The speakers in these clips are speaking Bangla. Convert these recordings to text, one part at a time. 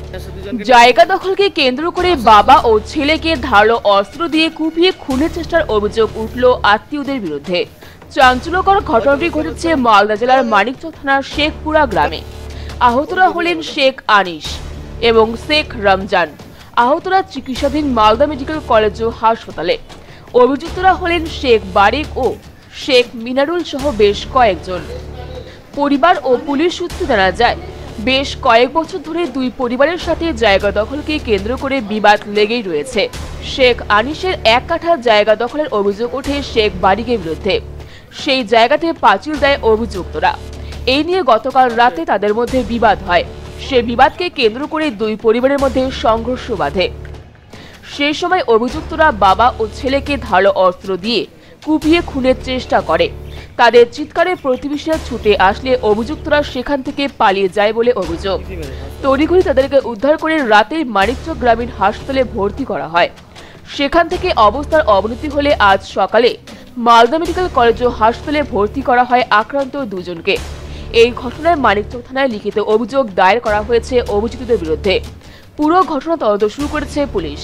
জায়গা দখলকে কেন্দ্র করে বাবা ও ছেলেকে ধারালো অস্ত্র দিয়ে কুপিয়ে খুনের চেষ্টার অভিযোগ উঠল আত্মীয়দের বিরুদ্ধে। চাঞ্চল্যকর ঘটনাটি ঘটেছে মালদা জেলার মানিকচক থানার শেখপুরা গ্রামে। আহতরা হলেন শেখ আনিস এবং শেখ রমজান। আহতরা চিকিৎসাধীন মালদা মেডিকেল কলেজ ও হাসপাতালে। অভিযুক্তরা হলেন শেখ বারিক ও শেখ মিনারুল সহ বেশ কয়েকজন। পরিবার ও পুলিশ সূত্রে জানা যায়, বেশ কয়েক বছর ধরে দুই পরিবারের সাথে জায়গা দখলকে কেন্দ্র করে বিবাদ লেগেই রয়েছে। শেখ আনিসের 1 কাঠা জায়গা দখলের অভিযোগ ওঠে শেখ বারিকের বিরুদ্ধে। সেই জায়গাতে পাঁচিল দেয় অভিযুক্তরা। এই নিয়ে গতকাল রাতে তাদের মধ্যে বিবাদ হয়। সে বিবাদকে কেন্দ্র করে দুই পরিবারের মধ্যে সংঘর্ষ বাধে। সেই সময় অভিযুক্তরা বাবা ও ছেলেকে ধারালো অস্ত্র দিয়ে কুপিয়ে খুনের চেষ্টা করে। তাদের চিৎকারে প্রতিবেশীরা ছুটে আসলে অভিযুক্তরা সেখান থেকে পালিয়ে যায় বলে অভিযোগ। তড়িঘড়ি তাদেরকে উদ্ধার করে রাতেই মানিকচক গ্রামীণ হাসপাতালে ভর্তি করা হয়। সেখান থেকে অবস্থার অবনতি হলে আজ সকালে মালদা মেডিকেল কলেজ ও হাসপাতালে ভর্তি করা হয় আক্রান্ত দুজনকে। এই ঘটনায় মানিকচক থানায় লিখিত অভিযোগ দায়ের করা হয়েছে অভিযুক্তদের বিরুদ্ধে। পুরো ঘটনা তদন্ত শুরু করেছে police.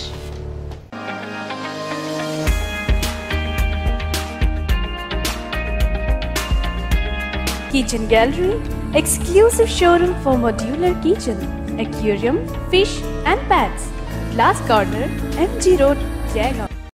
Kitchen Gallery, exclusive showroom for modular kitchen, aquarium, fish and pets. Glass Corner, MG Road, Jaigaon.